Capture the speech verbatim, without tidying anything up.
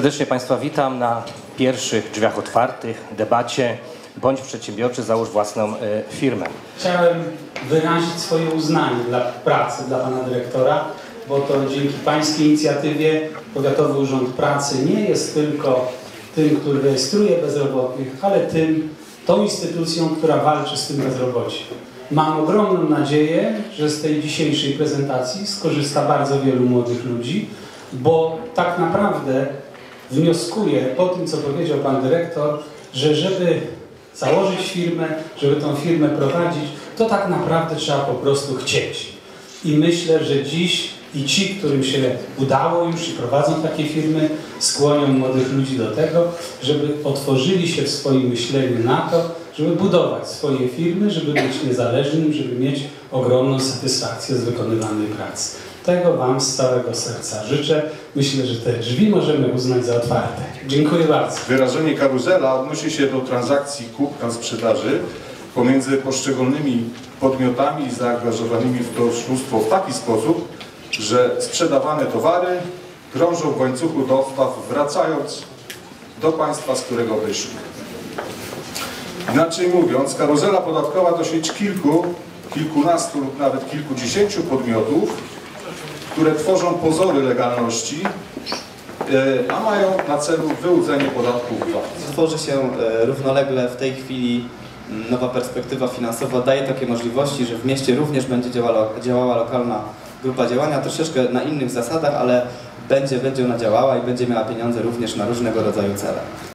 Serdecznie Państwa witam na pierwszych drzwiach otwartych, debacie Bądź przedsiębiorczy, załóż własną y, firmę. Chciałem wyrazić swoje uznanie dla pracy, dla Pana Dyrektora, bo to dzięki Pańskiej inicjatywie Powiatowy Urząd Pracy nie jest tylko tym, który rejestruje bezrobotnych, ale tym, tą instytucją, która walczy z tym bezrobociem. Mam ogromną nadzieję, że z tej dzisiejszej prezentacji skorzysta bardzo wielu młodych ludzi, bo tak naprawdę wnioskuję po tym, co powiedział Pan Dyrektor, że żeby założyć firmę, żeby tą firmę prowadzić, to tak naprawdę trzeba po prostu chcieć. I myślę, że dziś i ci, którym się udało już i prowadzą takie firmy, skłonią młodych ludzi do tego, żeby otworzyli się w swoim myśleniu na to, żeby budować swoje firmy, żeby być niezależnym, żeby mieć ogromną satysfakcję z wykonywanej pracy. Tego Wam z całego serca życzę. Myślę, że te drzwi możemy uznać za otwarte. Dziękuję bardzo. Wyrażenie karuzela odnosi się do transakcji kupna-sprzedaży pomiędzy poszczególnymi podmiotami zaangażowanymi w to oszustwo w taki sposób, że sprzedawane towary krążą w łańcuchu dostaw, wracając do państwa, z którego wyszły. Inaczej mówiąc, karuzela podatkowa to sieć kilku, kilkunastu lub nawet kilkudziesięciu podmiotów, które tworzą pozory legalności, a mają na celu wyłudzenie podatków V A T. Tworzy się równolegle w tej chwili nowa perspektywa finansowa, daje takie możliwości, że w mieście również będzie działała, działała lokalna grupa działania, troszeczkę na innych zasadach, ale będzie, będzie ona działała i będzie miała pieniądze również na różnego rodzaju cele.